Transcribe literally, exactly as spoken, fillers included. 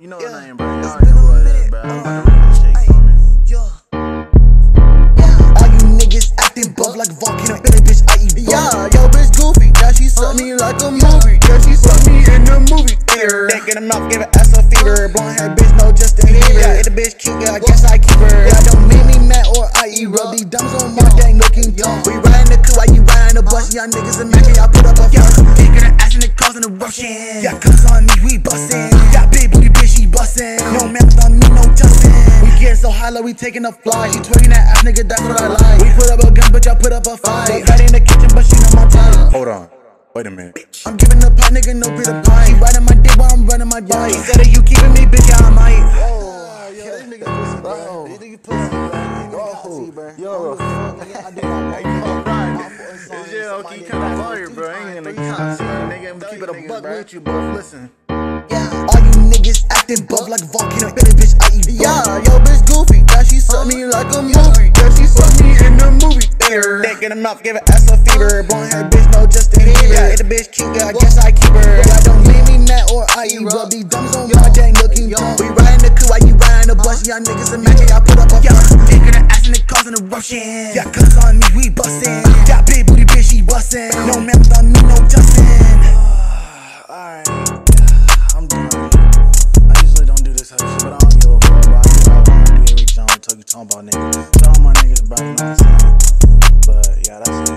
You know Yeah. her name, bro. You It's already been know a what it is, minute. bro. I'm Uh, about to rip this shake ay, for me. yeah. Yeah. All you niggas acting buff like a volcano. Billy bitch, I eat buff. Yeah, yo bitch goofy, yeah she suck me like a movie, yeah she suck me in the movie theater. Dick in her mouth, give her ass a fever. Blonde hair bitch, no Justin Bieber. Yeah, if the bitch cute, yeah, I guess I keep her. Yeah, don't make me mad or I eat rub. These dumps on my gang looking dumb. We riding the coup, why you riding the bus? Y'all niggas are macking, y'all put up a fuss. Dick in her ass and it causing a rushing. Yeah, cuz on me, we bustin'. Got big booty bitch, she bustin'. No math on me, no Justin. We get so high, like we taking a fly. She twerking that ass, nigga, that's what I like. We put up a gun, but y'all put up a fight. Right in the kitchen, but she not my type. Hold on. Wait a minute. I'm giving the pie, nigga, no bit of pie. She riding my dick while I'm running my bike. She said that you keeping me, bitch, yeah, I might. Oh, yeah, this nigga pussy, bro. This nigga pussy, bro. Yo, I do not This shit okay, kind of fire, bro. I ain't gonna nigga. I'm gonna keep it a buck with you, bro. Listen. Yeah. All you niggas acting buff like a volcano. Billy bitch, I eat buff. yeah, yo bitch goofy, yeah she suck me like a movie, yeah she suck me in the movie theater. Dick in her mouth, give her ass a fever. Blonde hair bitch, no Justin Bieber. Yeah, if the bitch cute, yeah, I guess I keep her. Yeah, don't make me mad or I eat rub. These dumps on my gang looking dumb. We riding the coup, why you riding the bus? Y'all niggas are macking, y'all put up a fuss. Dick in her ass and it causing a rushing. Yeah, cuz on me, we bustin'. Got big booty bitch, she bustin'. No math on me, no Justin. Alright. I'm done. I usually don't do this type of shit, but I don't give a fuck, bro. I do what I wanna do every time I talk, you talking about niggas. Tell all my niggas, bro. You know what I'm saying? But yeah, that's it.